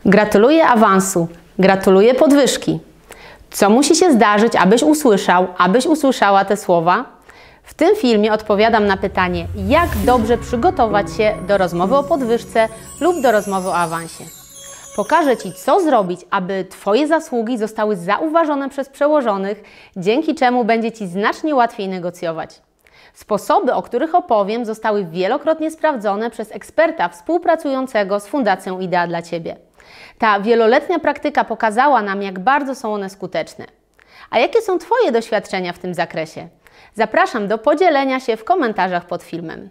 Gratuluję awansu, gratuluję podwyżki. Co musi się zdarzyć, abyś usłyszał, abyś usłyszała te słowa? W tym filmie odpowiadam na pytanie, jak dobrze przygotować się do rozmowy o podwyżce lub do rozmowy o awansie. Pokażę Ci, co zrobić, aby Twoje zasługi zostały zauważone przez przełożonych, dzięki czemu będzie Ci znacznie łatwiej negocjować. Sposoby, o których opowiem, zostały wielokrotnie sprawdzone przez eksperta współpracującego z Fundacją Idea dla Ciebie. Ta wieloletnia praktyka pokazała nam, jak bardzo są one skuteczne. A jakie są Twoje doświadczenia w tym zakresie? Zapraszam do podzielenia się w komentarzach pod filmem.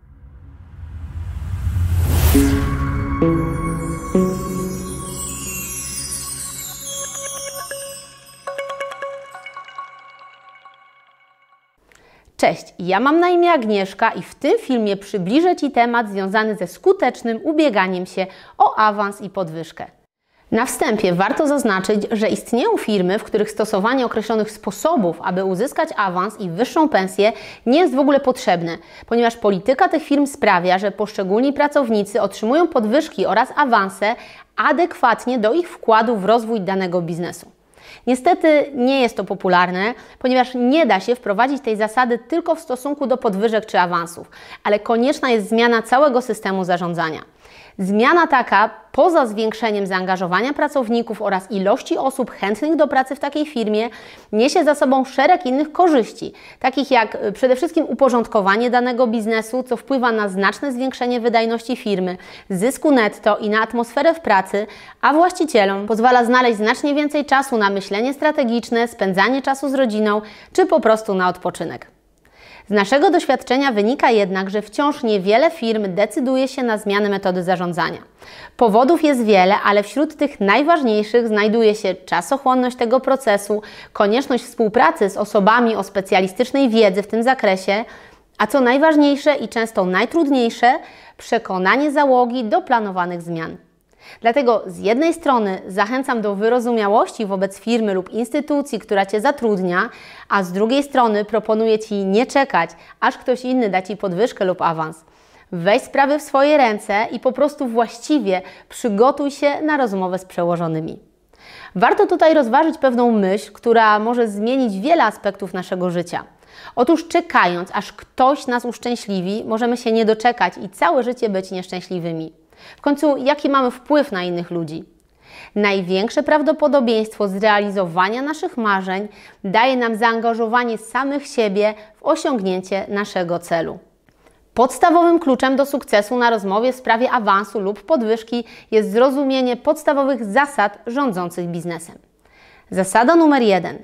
Cześć, ja mam na imię Agnieszka i w tym filmie przybliżę Ci temat związany ze skutecznym ubieganiem się o awans i podwyżkę. Na wstępie warto zaznaczyć, że istnieją firmy, w których stosowanie określonych sposobów, aby uzyskać awans i wyższą pensję, nie jest w ogóle potrzebne, ponieważ polityka tych firm sprawia, że poszczególni pracownicy otrzymują podwyżki oraz awanse adekwatnie do ich wkładu w rozwój danego biznesu. Niestety nie jest to popularne, ponieważ nie da się wprowadzić tej zasady tylko w stosunku do podwyżek czy awansów, ale konieczna jest zmiana całego systemu zarządzania. Zmiana taka, poza zwiększeniem zaangażowania pracowników oraz ilości osób chętnych do pracy w takiej firmie, niesie za sobą szereg innych korzyści, takich jak przede wszystkim uporządkowanie danego biznesu, co wpływa na znaczne zwiększenie wydajności firmy, zysku netto i na atmosferę w pracy, a właścicielom pozwala znaleźć znacznie więcej czasu na myślenie strategiczne, spędzanie czasu z rodziną, czy po prostu na odpoczynek. Z naszego doświadczenia wynika jednak, że wciąż niewiele firm decyduje się na zmianę metody zarządzania. Powodów jest wiele, ale wśród tych najważniejszych znajduje się czasochłonność tego procesu, konieczność współpracy z osobami o specjalistycznej wiedzy w tym zakresie, a co najważniejsze i często najtrudniejsze, przekonanie załogi do planowanych zmian. Dlatego z jednej strony zachęcam do wyrozumiałości wobec firmy lub instytucji, która Cię zatrudnia, a z drugiej strony proponuję Ci nie czekać, aż ktoś inny da Ci podwyżkę lub awans. Weź sprawy w swoje ręce i po prostu właściwie przygotuj się na rozmowę z przełożonymi. Warto tutaj rozważyć pewną myśl, która może zmienić wiele aspektów naszego życia. Otóż czekając, aż ktoś nas uszczęśliwi, możemy się nie doczekać i całe życie być nieszczęśliwymi. W końcu, jaki mamy wpływ na innych ludzi? Największe prawdopodobieństwo zrealizowania naszych marzeń daje nam zaangażowanie samych siebie w osiągnięcie naszego celu. Podstawowym kluczem do sukcesu na rozmowie w sprawie awansu lub podwyżki jest zrozumienie podstawowych zasad rządzących biznesem. Zasada numer 1.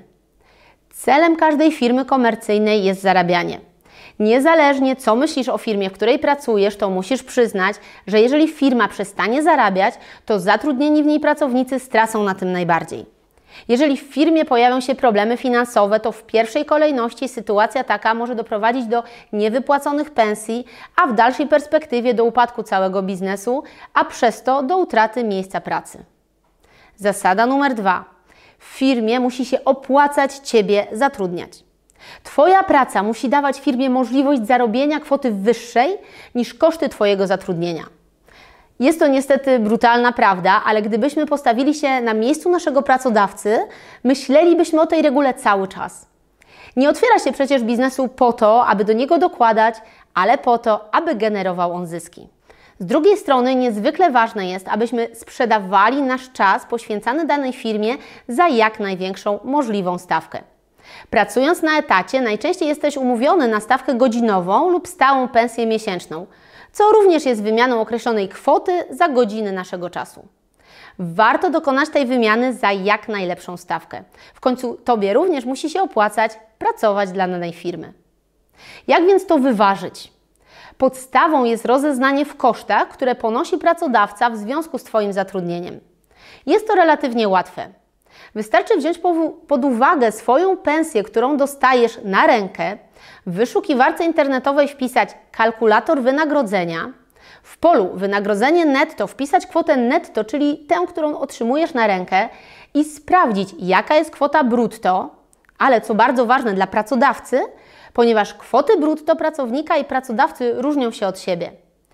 Celem każdej firmy komercyjnej jest zarabianie. Niezależnie co myślisz o firmie, w której pracujesz, to musisz przyznać, że jeżeli firma przestanie zarabiać, to zatrudnieni w niej pracownicy stracą na tym najbardziej. Jeżeli w firmie pojawią się problemy finansowe, to w pierwszej kolejności sytuacja taka może doprowadzić do niewypłaconych pensji, a w dalszej perspektywie do upadku całego biznesu, a przez to do utraty miejsca pracy. Zasada numer 2. W firmie musi się opłacać Ciebie zatrudniać. Twoja praca musi dawać firmie możliwość zarobienia kwoty wyższej niż koszty Twojego zatrudnienia. Jest to niestety brutalna prawda, ale gdybyśmy postawili się na miejscu naszego pracodawcy, myślelibyśmy o tej regule cały czas. Nie otwiera się przecież biznesu po to, aby do niego dokładać, ale po to, aby generował on zyski. Z drugiej strony niezwykle ważne jest, abyśmy sprzedawali nasz czas poświęcany danej firmie za jak największą możliwą stawkę. Pracując na etacie, najczęściej jesteś umówiony na stawkę godzinową lub stałą pensję miesięczną, co również jest wymianą określonej kwoty za godziny naszego czasu. Warto dokonać tej wymiany za jak najlepszą stawkę. W końcu Tobie również musi się opłacać pracować dla danej firmy. Jak więc to wyważyć? Podstawą jest rozeznanie w kosztach, które ponosi pracodawca w związku z Twoim zatrudnieniem. Jest to relatywnie łatwe. Wystarczy wziąć pod uwagę swoją pensję, którą dostajesz na rękę, w wyszukiwarce internetowej wpisać kalkulator wynagrodzenia, w polu wynagrodzenie netto wpisać kwotę netto, czyli tę, którą otrzymujesz na rękę i sprawdzić, jaka jest kwota brutto, ale co bardzo ważne dla pracodawcy, ponieważ kwoty brutto pracownika i pracodawcy różnią się od siebie.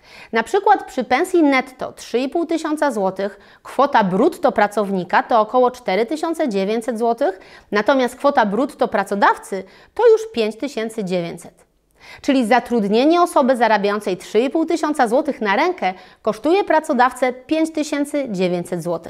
Na przykład przy pensji netto 3,5 tysiąca złotych kwota brutto pracownika to około 4900 zł, natomiast kwota brutto pracodawcy to już 5900. Czyli zatrudnienie osoby zarabiającej 3,5 tysiąca złotych na rękę kosztuje pracodawcę 5900 zł.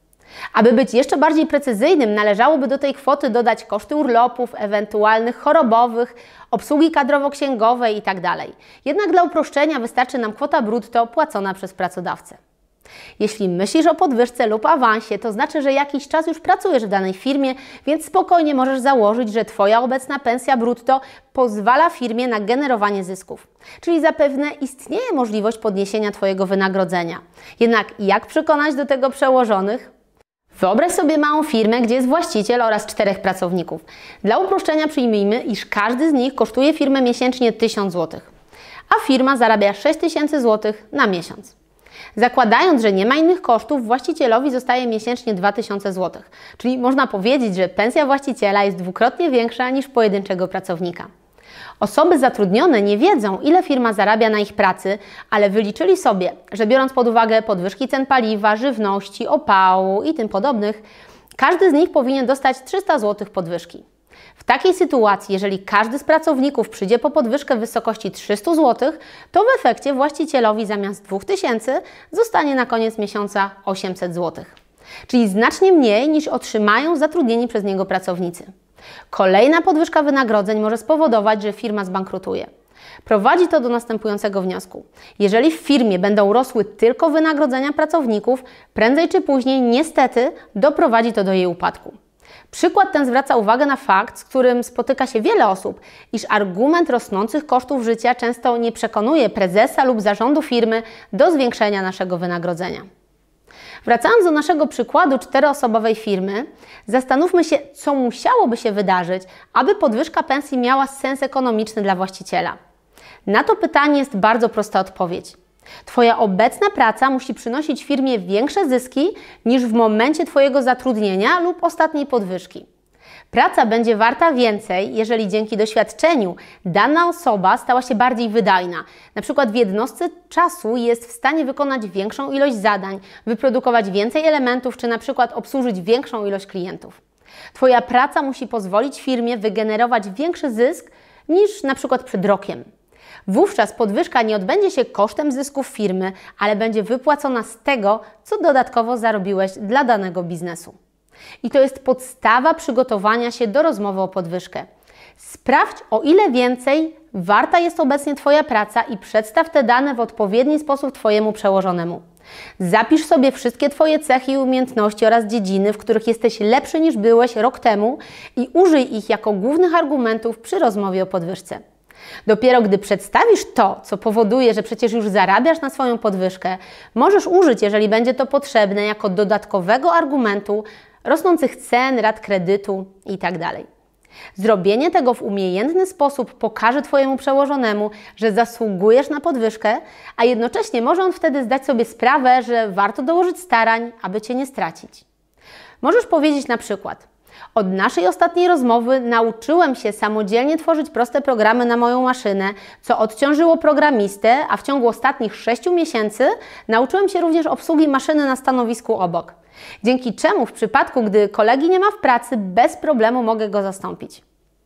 Aby być jeszcze bardziej precyzyjnym, należałoby do tej kwoty dodać koszty urlopów, ewentualnych chorobowych, obsługi kadrowo-księgowej itd. Jednak dla uproszczenia wystarczy nam kwota brutto płacona przez pracodawcę. Jeśli myślisz o podwyżce lub awansie, to znaczy, że jakiś czas już pracujesz w danej firmie, więc spokojnie możesz założyć, że Twoja obecna pensja brutto pozwala firmie na generowanie zysków. Czyli zapewne istnieje możliwość podniesienia Twojego wynagrodzenia. Jednak jak przekonać do tego przełożonych? Wyobraź sobie małą firmę, gdzie jest właściciel oraz 4 pracowników. Dla uproszczenia przyjmijmy, iż każdy z nich kosztuje firmę miesięcznie 1000 zł, a firma zarabia 6000 zł na miesiąc. Zakładając, że nie ma innych kosztów, właścicielowi zostaje miesięcznie 2000 zł, czyli można powiedzieć, że pensja właściciela jest dwukrotnie większa niż pojedynczego pracownika. Osoby zatrudnione nie wiedzą, ile firma zarabia na ich pracy, ale wyliczyli sobie, że biorąc pod uwagę podwyżki cen paliwa, żywności, opału i tym podobnych, każdy z nich powinien dostać 300 zł podwyżki. W takiej sytuacji, jeżeli każdy z pracowników przyjdzie po podwyżkę w wysokości 300 zł, to w efekcie właścicielowi zamiast 2000 zostanie na koniec miesiąca 800 zł. Czyli znacznie mniej niż otrzymają zatrudnieni przez niego pracownicy. Kolejna podwyżka wynagrodzeń może spowodować, że firma zbankrutuje. Prowadzi to do następującego wniosku. Jeżeli w firmie będą rosły tylko wynagrodzenia pracowników, prędzej czy później niestety doprowadzi to do jej upadku. Przykład ten zwraca uwagę na fakt, z którym spotyka się wiele osób, iż argument rosnących kosztów życia często nie przekonuje prezesa lub zarządu firmy do zwiększenia naszego wynagrodzenia. Wracając do naszego przykładu 4-osobowej firmy, zastanówmy się, co musiałoby się wydarzyć, aby podwyżka pensji miała sens ekonomiczny dla właściciela. Na to pytanie jest bardzo prosta odpowiedź. Twoja obecna praca musi przynosić firmie większe zyski niż w momencie Twojego zatrudnienia lub ostatniej podwyżki. Praca będzie warta więcej, jeżeli dzięki doświadczeniu dana osoba stała się bardziej wydajna. Na przykład w jednostce czasu jest w stanie wykonać większą ilość zadań, wyprodukować więcej elementów, czy na przykład obsłużyć większą ilość klientów. Twoja praca musi pozwolić firmie wygenerować większy zysk niż na przykład przed rokiem. Wówczas podwyżka nie odbędzie się kosztem zysków firmy, ale będzie wypłacona z tego, co dodatkowo zarobiłeś dla danego biznesu. I to jest podstawa przygotowania się do rozmowy o podwyżkę. Sprawdź, o ile więcej warta jest obecnie Twoja praca i przedstaw te dane w odpowiedni sposób Twojemu przełożonemu. Zapisz sobie wszystkie Twoje cechy i umiejętności oraz dziedziny, w których jesteś lepszy niż byłeś rok temu i użyj ich jako głównych argumentów przy rozmowie o podwyżce. Dopiero gdy przedstawisz to, co powoduje, że przecież już zarabiasz na swoją podwyżkę, możesz użyć, jeżeli będzie to potrzebne, jako dodatkowego argumentu rosnących cen, rat kredytu itd. Zrobienie tego w umiejętny sposób pokaże Twojemu przełożonemu, że zasługujesz na podwyżkę, a jednocześnie może on wtedy zdać sobie sprawę, że warto dołożyć starań, aby Cię nie stracić. Możesz powiedzieć na przykład: od naszej ostatniej rozmowy nauczyłem się samodzielnie tworzyć proste programy na moją maszynę, co odciążyło programistę, a w ciągu ostatnich 6 miesięcy nauczyłem się również obsługi maszyny na stanowisku obok. Dzięki czemu w przypadku, gdy kolegi nie ma w pracy, bez problemu mogę go zastąpić.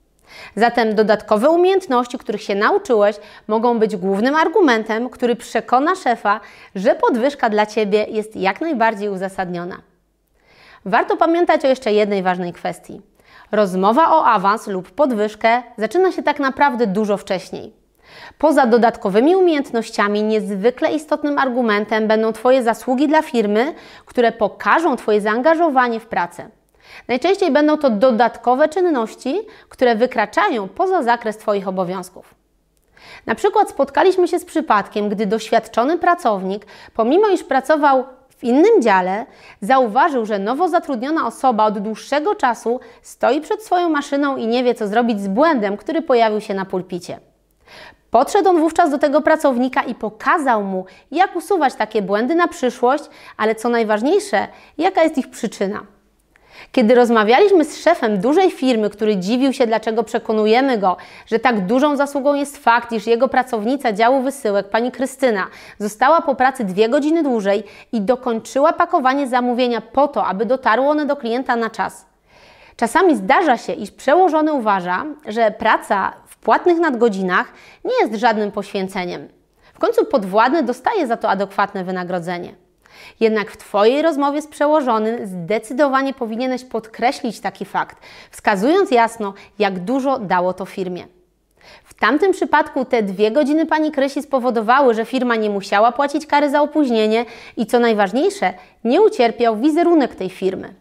Zatem dodatkowe umiejętności, których się nauczyłeś, mogą być głównym argumentem, który przekona szefa, że podwyżka dla Ciebie jest jak najbardziej uzasadniona. Warto pamiętać o jeszcze jednej ważnej kwestii. Rozmowa o awans lub podwyżkę zaczyna się tak naprawdę dużo wcześniej. Poza dodatkowymi umiejętnościami niezwykle istotnym argumentem będą Twoje zasługi dla firmy, które pokażą Twoje zaangażowanie w pracę. Najczęściej będą to dodatkowe czynności, które wykraczają poza zakres Twoich obowiązków. Na przykład spotkaliśmy się z przypadkiem, gdy doświadczony pracownik, pomimo iż pracował w innym dziale, zauważył, że nowo zatrudniona osoba od dłuższego czasu stoi przed swoją maszyną i nie wie, co zrobić z błędem, który pojawił się na pulpicie. Podszedł on wówczas do tego pracownika i pokazał mu, jak usuwać takie błędy na przyszłość, ale co najważniejsze, jaka jest ich przyczyna. Kiedy rozmawialiśmy z szefem dużej firmy, który dziwił się, dlaczego przekonujemy go, że tak dużą zasługą jest fakt, iż jego pracownica działu wysyłek, pani Krystyna, została po pracy 2 godziny dłużej i dokończyła pakowanie zamówienia po to, aby dotarło one do klienta na czas. Czasami zdarza się, iż przełożony uważa, że praca w płatnych nadgodzinach nie jest żadnym poświęceniem. W końcu podwładny dostaje za to adekwatne wynagrodzenie. Jednak w Twojej rozmowie z przełożonym zdecydowanie powinieneś podkreślić taki fakt, wskazując jasno, jak dużo dało to firmie. W tamtym przypadku te 2 godziny pani Krysi spowodowały, że firma nie musiała płacić kary za opóźnienie i co najważniejsze, nie ucierpiał wizerunek tej firmy.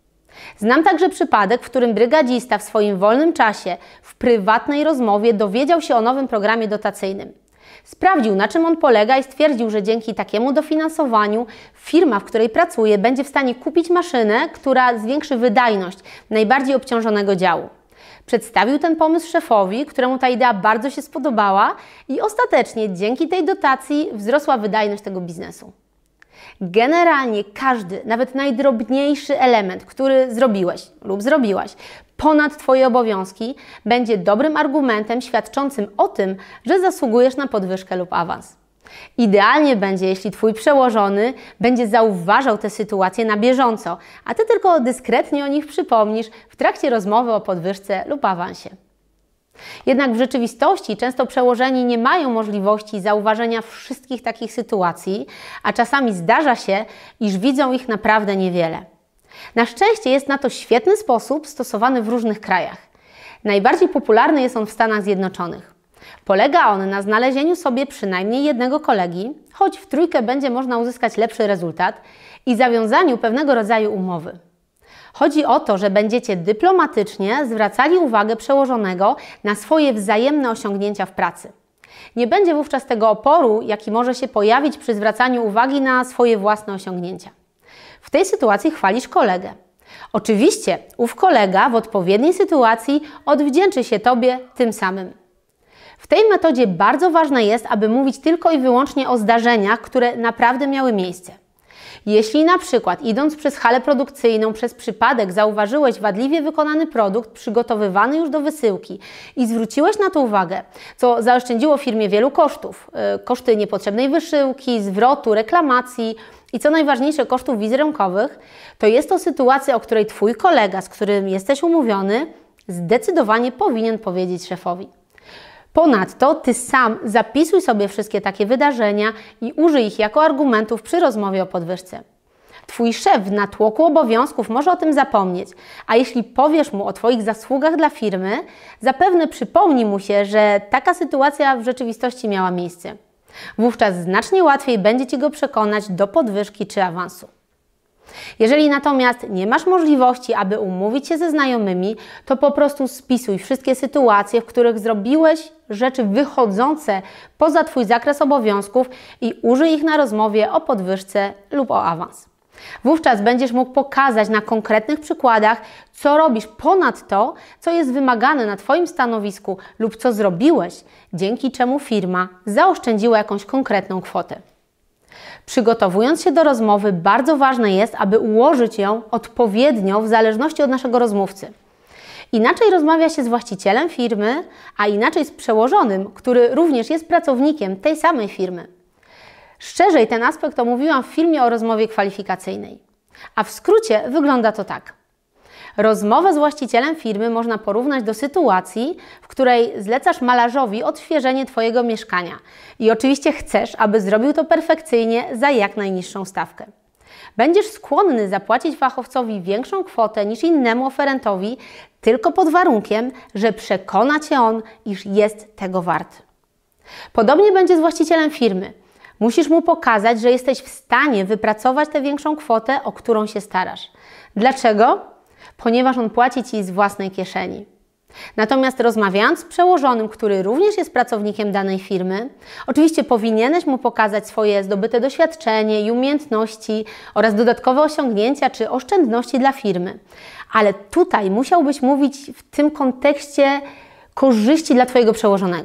Znam także przypadek, w którym brygadzista w swoim wolnym czasie w prywatnej rozmowie dowiedział się o nowym programie dotacyjnym. Sprawdził, na czym on polega i stwierdził, że dzięki takiemu dofinansowaniu firma, w której pracuje, będzie w stanie kupić maszynę, która zwiększy wydajność najbardziej obciążonego działu. Przedstawił ten pomysł szefowi, któremu ta idea bardzo się spodobała i ostatecznie dzięki tej dotacji wzrosła wydajność tego biznesu. Generalnie każdy, nawet najdrobniejszy element, który zrobiłeś lub zrobiłaś ponad Twoje obowiązki, będzie dobrym argumentem świadczącym o tym, że zasługujesz na podwyżkę lub awans. Idealnie będzie, jeśli Twój przełożony będzie zauważał te sytuacje na bieżąco, a Ty tylko dyskretnie o nich przypomnisz w trakcie rozmowy o podwyżce lub awansie. Jednak w rzeczywistości często przełożeni nie mają możliwości zauważenia wszystkich takich sytuacji, a czasami zdarza się, iż widzą ich naprawdę niewiele. Na szczęście jest na to świetny sposób stosowany w różnych krajach. Najbardziej popularny jest on w Stanach Zjednoczonych. Polega on na znalezieniu sobie przynajmniej jednego kolegi, choć w trójkę będzie można uzyskać lepszy rezultat, i zawiązaniu pewnego rodzaju umowy. Chodzi o to, że będziecie dyplomatycznie zwracali uwagę przełożonego na swoje wzajemne osiągnięcia w pracy. Nie będzie wówczas tego oporu, jaki może się pojawić przy zwracaniu uwagi na swoje własne osiągnięcia. W tej sytuacji chwalisz kolegę. Oczywiście ów kolega w odpowiedniej sytuacji odwdzięczy się Tobie tym samym. W tej metodzie bardzo ważne jest, aby mówić tylko i wyłącznie o zdarzeniach, które naprawdę miały miejsce. Jeśli na przykład idąc przez halę produkcyjną przez przypadek zauważyłeś wadliwie wykonany produkt przygotowywany już do wysyłki i zwróciłeś na to uwagę, co zaoszczędziło firmie wielu kosztów, koszty niepotrzebnej wysyłki, zwrotu, reklamacji i co najważniejsze kosztów wizerunkowych, to jest to sytuacja, o której Twój kolega, z którym jesteś umówiony, zdecydowanie powinien powiedzieć szefowi. Ponadto Ty sam zapisuj sobie wszystkie takie wydarzenia i użyj ich jako argumentów przy rozmowie o podwyżce. Twój szef w natłoku obowiązków może o tym zapomnieć, a jeśli powiesz mu o Twoich zasługach dla firmy, zapewne przypomni mu się, że taka sytuacja w rzeczywistości miała miejsce. Wówczas znacznie łatwiej będzie Ci go przekonać do podwyżki czy awansu. Jeżeli natomiast nie masz możliwości, aby umówić się ze znajomymi, to po prostu spisuj wszystkie sytuacje, w których zrobiłeś rzeczy wychodzące poza Twój zakres obowiązków i użyj ich na rozmowie o podwyżce lub o awans. Wówczas będziesz mógł pokazać na konkretnych przykładach, co robisz ponad to, co jest wymagane na Twoim stanowisku lub co zrobiłeś, dzięki czemu firma zaoszczędziła jakąś konkretną kwotę. Przygotowując się do rozmowy, bardzo ważne jest, aby ułożyć ją odpowiednio w zależności od naszego rozmówcy. Inaczej rozmawia się z właścicielem firmy, a inaczej z przełożonym, który również jest pracownikiem tej samej firmy. Szerzej ten aspekt omówiłam w filmie o rozmowie kwalifikacyjnej. A w skrócie wygląda to tak. Rozmowę z właścicielem firmy można porównać do sytuacji, w której zlecasz malarzowi odświeżenie Twojego mieszkania i oczywiście chcesz, aby zrobił to perfekcyjnie za jak najniższą stawkę. Będziesz skłonny zapłacić fachowcowi większą kwotę niż innemu oferentowi tylko pod warunkiem, że przekona Cię on, iż jest tego wart. Podobnie będzie z właścicielem firmy. Musisz mu pokazać, że jesteś w stanie wypracować tę większą kwotę, o którą się starasz. Dlaczego? Ponieważ on płaci Ci z własnej kieszeni. Natomiast rozmawiając z przełożonym, który również jest pracownikiem danej firmy, oczywiście powinieneś mu pokazać swoje zdobyte doświadczenie i umiejętności oraz dodatkowe osiągnięcia czy oszczędności dla firmy. Ale tutaj musiałbyś mówić w tym kontekście korzyści dla Twojego przełożonego.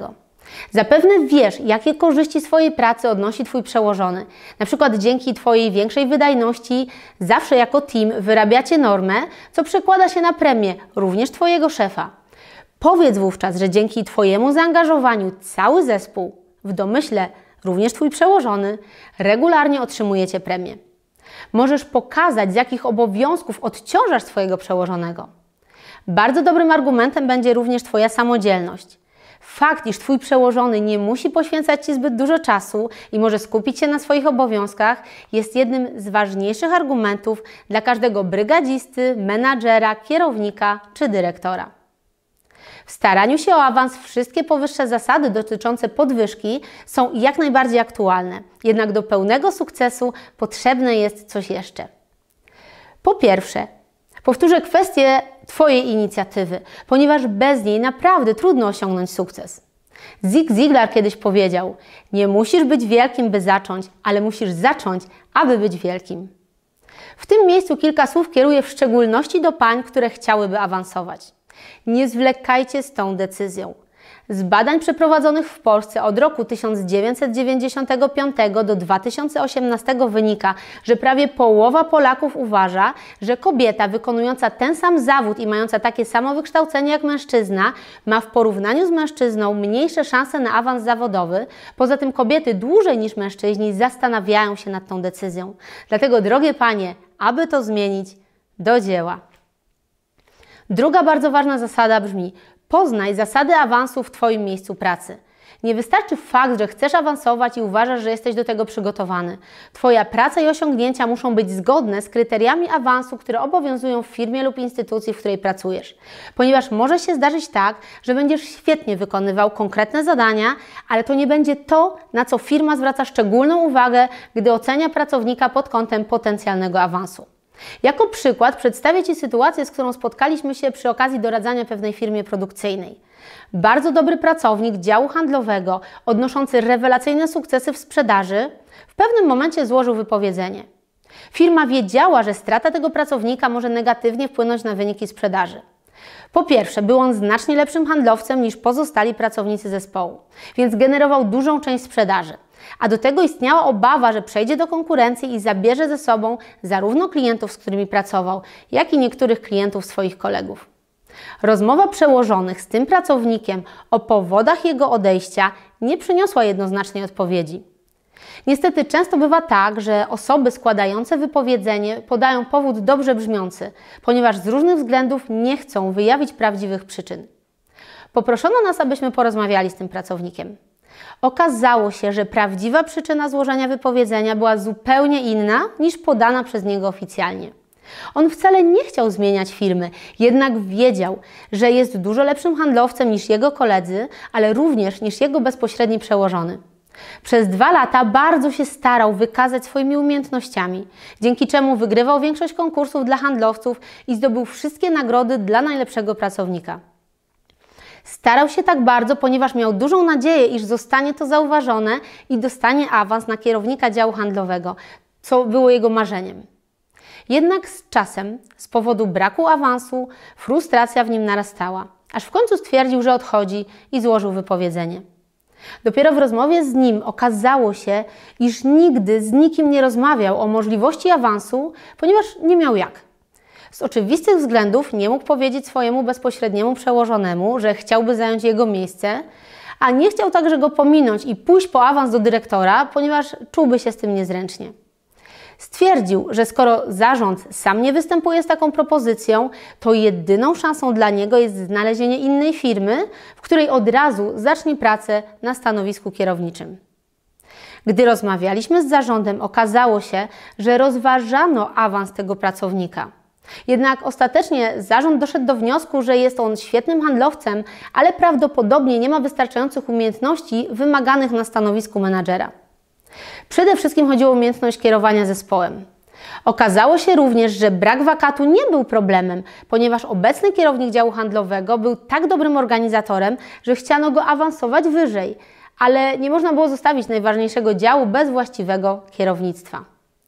Zapewne wiesz, jakie korzyści swojej pracy odnosi Twój przełożony. Na przykład dzięki Twojej większej wydajności zawsze jako team wyrabiacie normę, co przekłada się na premię również Twojego szefa. Powiedz wówczas, że dzięki Twojemu zaangażowaniu cały zespół, w domyśle również Twój przełożony, regularnie otrzymujecie premię. Możesz pokazać, z jakich obowiązków odciążasz swojego przełożonego. Bardzo dobrym argumentem będzie również Twoja samodzielność. Fakt, iż Twój przełożony nie musi poświęcać Ci zbyt dużo czasu i może skupić się na swoich obowiązkach, jest jednym z ważniejszych argumentów dla każdego brygadzisty, menadżera, kierownika czy dyrektora. W staraniu się o awans wszystkie powyższe zasady dotyczące podwyżki są jak najbardziej aktualne, jednak do pełnego sukcesu potrzebne jest coś jeszcze. Po pierwsze, powtórzę kwestię Twojej inicjatywy, ponieważ bez niej naprawdę trudno osiągnąć sukces. Zig Ziglar kiedyś powiedział: nie musisz być wielkim, by zacząć, ale musisz zacząć, aby być wielkim. W tym miejscu kilka słów kieruję w szczególności do pań, które chciałyby awansować. Nie zwlekajcie z tą decyzją. Z badań przeprowadzonych w Polsce od roku 1995 do 2018 wynika, że prawie połowa Polaków uważa, że kobieta wykonująca ten sam zawód i mająca takie samo wykształcenie jak mężczyzna ma w porównaniu z mężczyzną mniejsze szanse na awans zawodowy. Poza tym kobiety dłużej niż mężczyźni zastanawiają się nad tą decyzją. Dlatego, drogie panie, aby to zmienić, do dzieła. Druga bardzo ważna zasada brzmi: poznaj zasady awansu w Twoim miejscu pracy. Nie wystarczy fakt, że chcesz awansować i uważasz, że jesteś do tego przygotowany. Twoja praca i osiągnięcia muszą być zgodne z kryteriami awansu, które obowiązują w firmie lub instytucji, w której pracujesz. Ponieważ może się zdarzyć tak, że będziesz świetnie wykonywał konkretne zadania, ale to nie będzie to, na co firma zwraca szczególną uwagę, gdy ocenia pracownika pod kątem potencjalnego awansu. Jako przykład przedstawię Ci sytuację, z którą spotkaliśmy się przy okazji doradzania pewnej firmie produkcyjnej. Bardzo dobry pracownik działu handlowego, odnoszący rewelacyjne sukcesy w sprzedaży, w pewnym momencie złożył wypowiedzenie. Firma wiedziała, że strata tego pracownika może negatywnie wpłynąć na wyniki sprzedaży. Po pierwsze, był on znacznie lepszym handlowcem niż pozostali pracownicy zespołu, więc generował dużą część sprzedaży. A do tego istniała obawa, że przejdzie do konkurencji i zabierze ze sobą zarówno klientów, z którymi pracował, jak i niektórych klientów swoich kolegów. Rozmowa przełożonych z tym pracownikiem o powodach jego odejścia nie przyniosła jednoznacznej odpowiedzi. Niestety często bywa tak, że osoby składające wypowiedzenie podają powód dobrze brzmiący, ponieważ z różnych względów nie chcą wyjawić prawdziwych przyczyn. Poproszono nas, abyśmy porozmawiali z tym pracownikiem. Okazało się, że prawdziwa przyczyna złożenia wypowiedzenia była zupełnie inna niż podana przez niego oficjalnie. On wcale nie chciał zmieniać firmy, jednak wiedział, że jest dużo lepszym handlowcem niż jego koledzy, ale również niż jego bezpośredni przełożony. Przez 2 lata bardzo się starał wykazać swoimi umiejętnościami, dzięki czemu wygrywał większość konkursów dla handlowców i zdobył wszystkie nagrody dla najlepszego pracownika. Starał się tak bardzo, ponieważ miał dużą nadzieję, iż zostanie to zauważone i dostanie awans na kierownika działu handlowego, co było jego marzeniem. Jednak z czasem, z powodu braku awansu, frustracja w nim narastała, aż w końcu stwierdził, że odchodzi i złożył wypowiedzenie. Dopiero w rozmowie z nim okazało się, iż nigdy z nikim nie rozmawiał o możliwości awansu, ponieważ nie miał jak. Z oczywistych względów nie mógł powiedzieć swojemu bezpośredniemu przełożonemu, że chciałby zająć jego miejsce, a nie chciał także go pominąć i pójść po awans do dyrektora, ponieważ czułby się z tym niezręcznie. Stwierdził, że skoro zarząd sam nie występuje z taką propozycją, to jedyną szansą dla niego jest znalezienie innej firmy, w której od razu zacznie pracę na stanowisku kierowniczym. Gdy rozmawialiśmy z zarządem, okazało się, że rozważano awans tego pracownika. Jednak ostatecznie zarząd doszedł do wniosku, że jest on świetnym handlowcem, ale prawdopodobnie nie ma wystarczających umiejętności wymaganych na stanowisku menadżera. Przede wszystkim chodziło o umiejętność kierowania zespołem. Okazało się również, że brak wakatu nie był problemem, ponieważ obecny kierownik działu handlowego był tak dobrym organizatorem, że chciano go awansować wyżej, ale nie można było zostawić najważniejszego działu bez właściwego kierownictwa.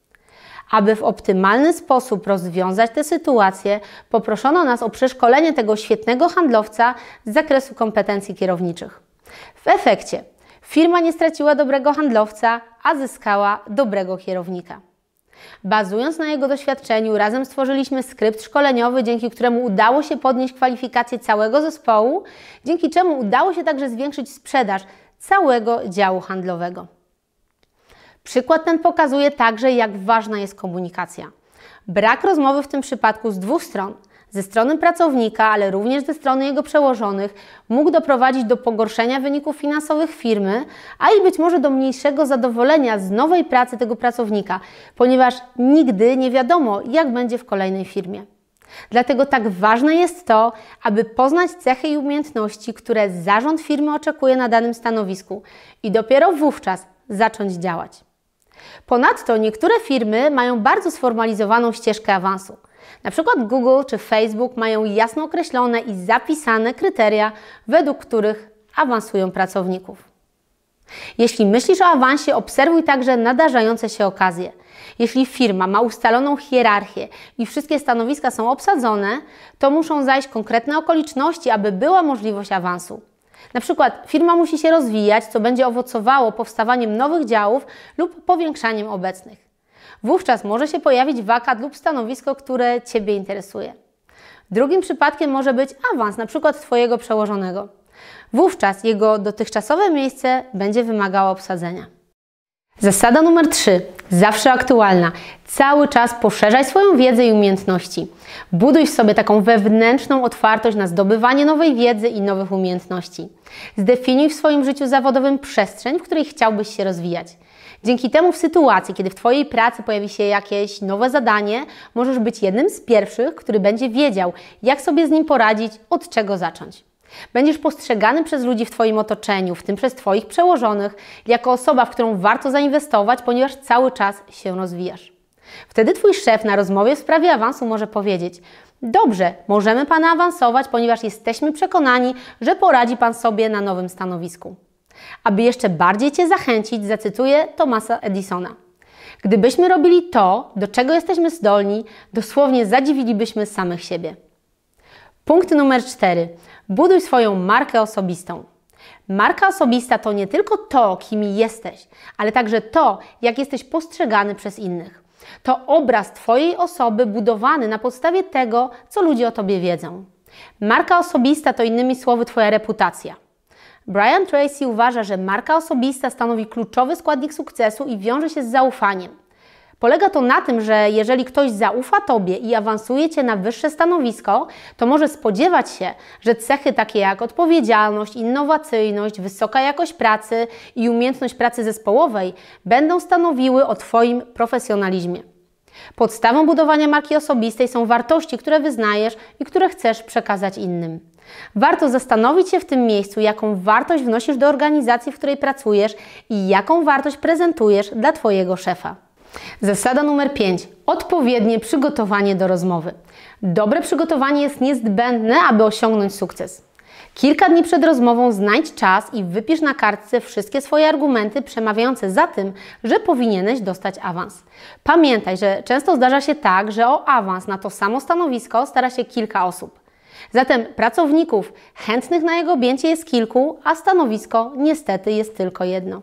Aby w optymalny sposób rozwiązać tę sytuację, poproszono nas o przeszkolenie tego świetnego handlowca z zakresu kompetencji kierowniczych. W efekcie firma nie straciła dobrego handlowca, a zyskała dobrego kierownika. Bazując na jego doświadczeniu, razem stworzyliśmy skrypt szkoleniowy, dzięki któremu udało się podnieść kwalifikacje całego zespołu, dzięki czemu udało się także zwiększyć sprzedaż całego działu handlowego. Przykład ten pokazuje także, jak ważna jest komunikacja. Brak rozmowy w tym przypadku z dwóch stron, ze strony pracownika, ale również ze strony jego przełożonych, mógł doprowadzić do pogorszenia wyników finansowych firmy, a i być może do mniejszego zadowolenia z nowej pracy tego pracownika, ponieważ nigdy nie wiadomo, jak będzie w kolejnej firmie. Dlatego tak ważne jest to, aby poznać cechy i umiejętności, które zarząd firmy oczekuje na danym stanowisku i dopiero wówczas zacząć działać. Ponadto niektóre firmy mają bardzo sformalizowaną ścieżkę awansu. Na przykład Google czy Facebook mają jasno określone i zapisane kryteria, według których awansują pracowników. Jeśli myślisz o awansie, obserwuj także nadarzające się okazje. Jeśli firma ma ustaloną hierarchię i wszystkie stanowiska są obsadzone, to muszą zajść konkretne okoliczności, aby była możliwość awansu. Na przykład firma musi się rozwijać, co będzie owocowało powstawaniem nowych działów lub powiększaniem obecnych. Wówczas może się pojawić wakat lub stanowisko, które Ciebie interesuje. Drugim przypadkiem może być awans, na przykład Twojego przełożonego. Wówczas jego dotychczasowe miejsce będzie wymagało obsadzenia. Zasada numer 3. Zawsze aktualna. Cały czas poszerzaj swoją wiedzę i umiejętności. Buduj w sobie taką wewnętrzną otwartość na zdobywanie nowej wiedzy i nowych umiejętności. Zdefiniuj w swoim życiu zawodowym przestrzeń, w której chciałbyś się rozwijać. Dzięki temu w sytuacji, kiedy w Twojej pracy pojawi się jakieś nowe zadanie, możesz być jednym z pierwszych, który będzie wiedział, jak sobie z nim poradzić, od czego zacząć. Będziesz postrzegany przez ludzi w Twoim otoczeniu, w tym przez Twoich przełożonych, jako osoba, w którą warto zainwestować, ponieważ cały czas się rozwijasz. Wtedy Twój szef na rozmowie w sprawie awansu może powiedzieć: dobrze, możemy Pana awansować, ponieważ jesteśmy przekonani, że poradzi Pan sobie na nowym stanowisku. Aby jeszcze bardziej Cię zachęcić, zacytuję Thomasa Edisona. Gdybyśmy robili to, do czego jesteśmy zdolni, dosłownie zadziwilibyśmy samych siebie. Punkt numer 4. Buduj swoją markę osobistą. Marka osobista to nie tylko to, kim jesteś, ale także to, jak jesteś postrzegany przez innych. To obraz Twojej osoby budowany na podstawie tego, co ludzie o Tobie wiedzą. Marka osobista to innymi słowy Twoja reputacja. Brian Tracy uważa, że marka osobista stanowi kluczowy składnik sukcesu i wiąże się z zaufaniem. Polega to na tym, że jeżeli ktoś zaufa Tobie i awansuje Cię na wyższe stanowisko, to może spodziewać się, że cechy takie jak odpowiedzialność, innowacyjność, wysoka jakość pracy i umiejętność pracy zespołowej będą stanowiły o Twoim profesjonalizmie. Podstawą budowania marki osobistej są wartości, które wyznajesz i które chcesz przekazać innym. Warto zastanowić się w tym miejscu, jaką wartość wnosisz do organizacji, w której pracujesz i jaką wartość prezentujesz dla Twojego szefa. Zasada numer 5. Odpowiednie przygotowanie do rozmowy. Dobre przygotowanie jest niezbędne, aby osiągnąć sukces. Kilka dni przed rozmową znajdź czas i wypisz na kartce wszystkie swoje argumenty przemawiające za tym, że powinieneś dostać awans. Pamiętaj, że często zdarza się tak, że o awans na to samo stanowisko stara się kilka osób. Zatem pracowników chętnych na jego objęcie jest kilku, a stanowisko niestety jest tylko jedno.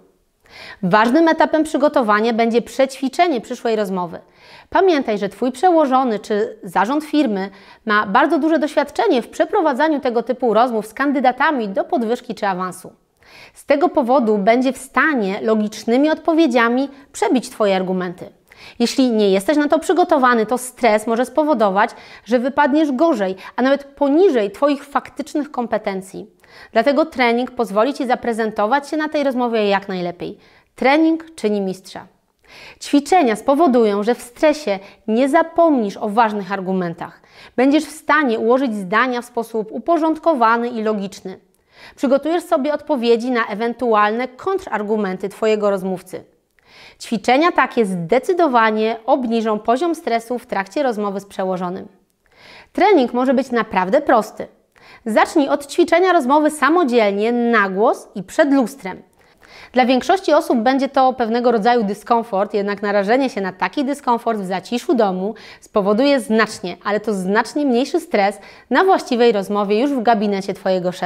Ważnym etapem przygotowania będzie przećwiczenie przyszłej rozmowy. Pamiętaj, że Twój przełożony czy zarząd firmy ma bardzo duże doświadczenie w przeprowadzaniu tego typu rozmów z kandydatami do podwyżki czy awansu. Z tego powodu będzie w stanie logicznymi odpowiedziami przebić Twoje argumenty. Jeśli nie jesteś na to przygotowany, to stres może spowodować, że wypadniesz gorzej, a nawet poniżej Twoich faktycznych kompetencji. Dlatego trening pozwoli Ci zaprezentować się na tej rozmowie jak najlepiej. Trening czyni mistrza. Ćwiczenia spowodują, że w stresie nie zapomnisz o ważnych argumentach. Będziesz w stanie ułożyć zdania w sposób uporządkowany i logiczny. Przygotujesz sobie odpowiedzi na ewentualne kontrargumenty Twojego rozmówcy. Ćwiczenia takie zdecydowanie obniżą poziom stresu w trakcie rozmowy z przełożonym. Trening może być naprawdę prosty. Zacznij od ćwiczenia rozmowy samodzielnie, na głos i przed lustrem. Dla większości osób będzie to pewnego rodzaju dyskomfort, jednak narażenie się na taki dyskomfort w zaciszu domu spowoduje znacznie, ale to znacznie mniejszy stres na właściwej rozmowie już w gabinecie Twojego szefa.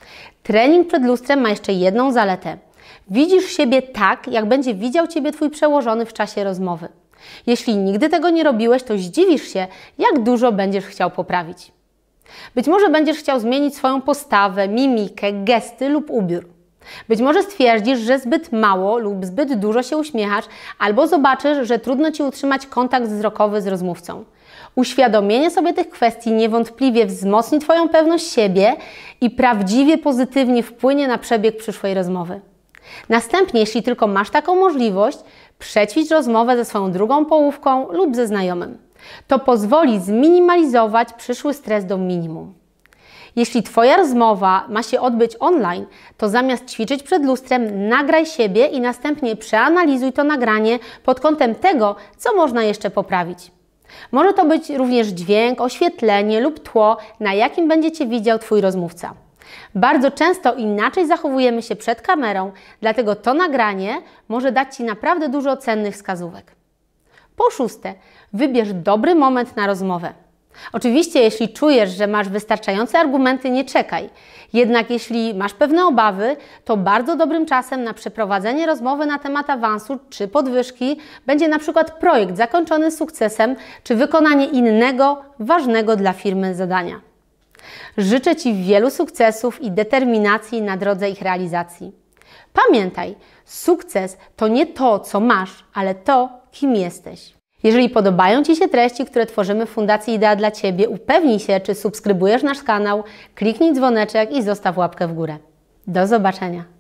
Trening przed lustrem ma jeszcze jedną zaletę. Widzisz siebie tak, jak będzie widział Ciebie Twój przełożony w czasie rozmowy. Jeśli nigdy tego nie robiłeś, to zdziwisz się, jak dużo będziesz chciał poprawić. Być może będziesz chciał zmienić swoją postawę, mimikę, gesty lub ubiór. Być może stwierdzisz, że zbyt mało lub zbyt dużo się uśmiechasz, albo zobaczysz, że trudno Ci utrzymać kontakt wzrokowy z rozmówcą. Uświadomienie sobie tych kwestii niewątpliwie wzmocni Twoją pewność siebie i prawdziwie pozytywnie wpłynie na przebieg przyszłej rozmowy. Następnie, jeśli tylko masz taką możliwość, przećwicz rozmowę ze swoją drugą połówką lub ze znajomym. To pozwoli zminimalizować przyszły stres do minimum. Jeśli Twoja rozmowa ma się odbyć online, to zamiast ćwiczyć przed lustrem, nagraj siebie i następnie przeanalizuj to nagranie pod kątem tego, co można jeszcze poprawić. Może to być również dźwięk, oświetlenie lub tło, na jakim będzie Cię widział Twój rozmówca. Bardzo często inaczej zachowujemy się przed kamerą, dlatego to nagranie może dać Ci naprawdę dużo cennych wskazówek. Po szóste, wybierz dobry moment na rozmowę. Oczywiście, jeśli czujesz, że masz wystarczające argumenty, nie czekaj. Jednak jeśli masz pewne obawy, to bardzo dobrym czasem na przeprowadzenie rozmowy na temat awansu czy podwyżki będzie na przykład projekt zakończony sukcesem czy wykonanie innego, ważnego dla firmy zadania. Życzę Ci wielu sukcesów i determinacji na drodze ich realizacji. Pamiętaj, sukces to nie to, co masz, ale to, kim jesteś. Jeżeli podobają Ci się treści, które tworzymy w Fundacji Idea dla Ciebie, upewnij się, czy subskrybujesz nasz kanał, kliknij dzwoneczek i zostaw łapkę w górę. Do zobaczenia!